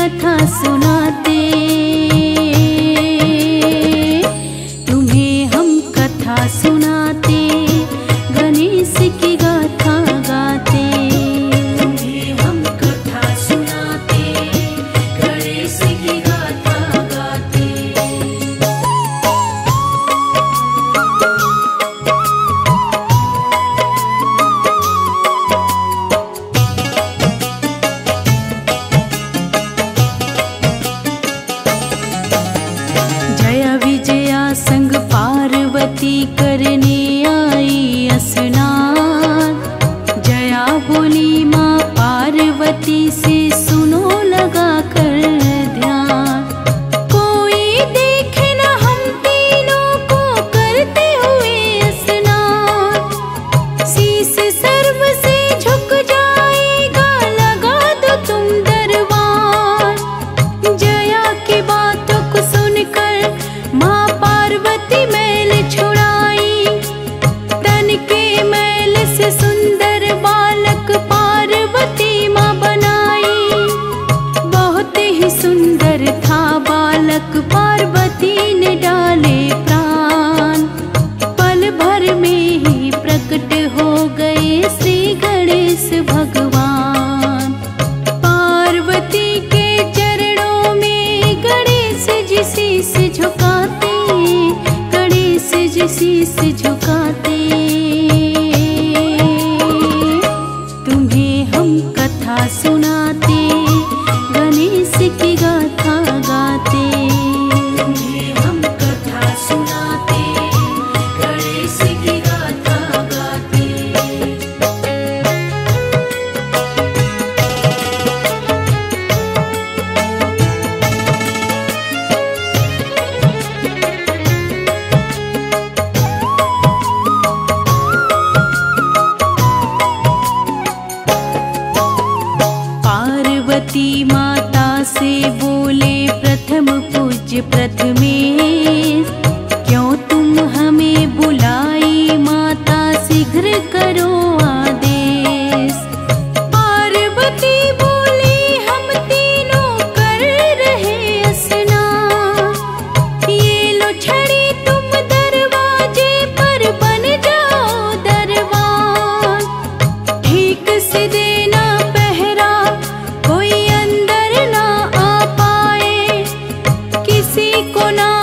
गाथा सुनाते, तुम्हें हम कथा सुनाते, गणेश की गाथा गाते। तुम्हें हम कथा सुनाते, गणेश की गाथा गाते। जया विजया संग पार्वती करने आई स्नान। जया बोली माँ पार्वती से सुनो लगा कर ध्यान। कोई देखे न हम तीनों को करते हुए स्नान। शीश सर्व से झुक जाएगा, लगा दो तुम दरबार। जया की बातों को सुनकर माँ पार्वती मैल छुड़ाई। तन के मैल से सुंदर बालक पार्वती माँ बनाई। बहुत ही सुंदर था बालक, पार्वती ने डाले प्राण। पल भर में ही प्रकट हो गए श्री गणेश भगवान। पार्वती के चरणों में गणेश जी शीश झुकाते, गणेश जी शीश झुकाते। तुम्हें हम कथा सुनाते, गणेश की गाथा गाते। तुम्हें हम कथा सुनाते, गणेश की गाथा गाते। पार्वती माता से बोले प्रथम पूज्य प्रथमेश। क्यों तुम हमें बुलाई माता, शीघ्र करो आदेश। पार्वती बोली हम तीनों कर रहे स्नान। ये लो छड़ी तुम दरवाजे पर बन जाओ दरबान। ठीक से देना पहरा, कोई अंदर ना आ पाए, किसी को ना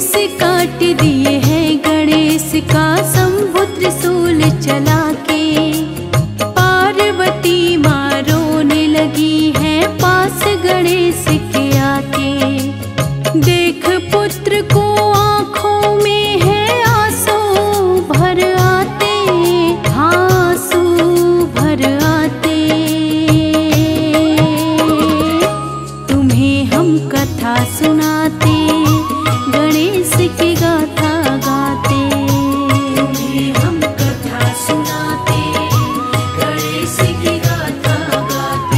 शीस काट दिए हैं गणेश का शंभु त्रिशूल चला के। पार्वती माँ रोने लगी है पास गणेश के आके। देख पुत्र को आँखों में है आंसू भर आते, आंसू भर आते। तुम्हें हम कथा सुनाते, गणेश की गाथा गाते। तुम्हें हम कथा सुनाते, गणेश की गाथा गाते।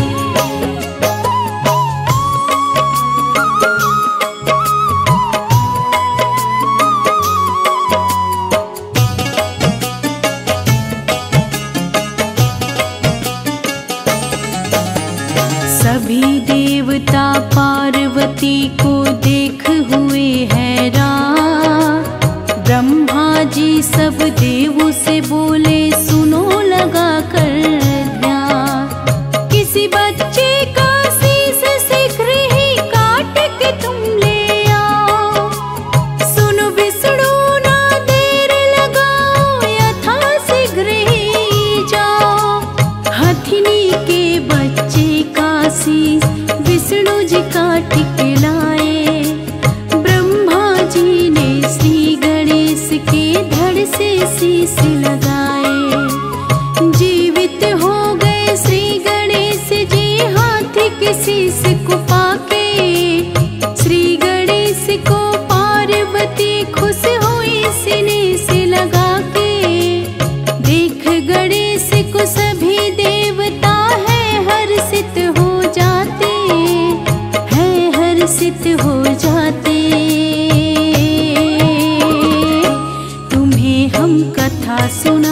सभी देवता पार्वती को देख हुए हैरान। ब्रह्मा जी सब देवों से बोले सुनो लगा कर ध्यान। किसी बच्चे का शीश शीघ्र ही काट के तुम ले आओ। सुनो विष्णु ना देर लगाओ, यथा शीघ्र ही जाओ। हथिनी के बच्चे का शीश विष्णु जी काट के लाए। ब्रह्मा जी ने श्री गणेश के धड़ से शीश लगाए। जीवित हो गए श्री गणेश जी हाथी के शीश को पाके। श्री गणेश को पार्वती खुश हुई सीने से लगा के। देख गणेश को सभी देवता है हर्षित हो जाते, है हर्षित हो जाते। तुम्हें हम कथा सुन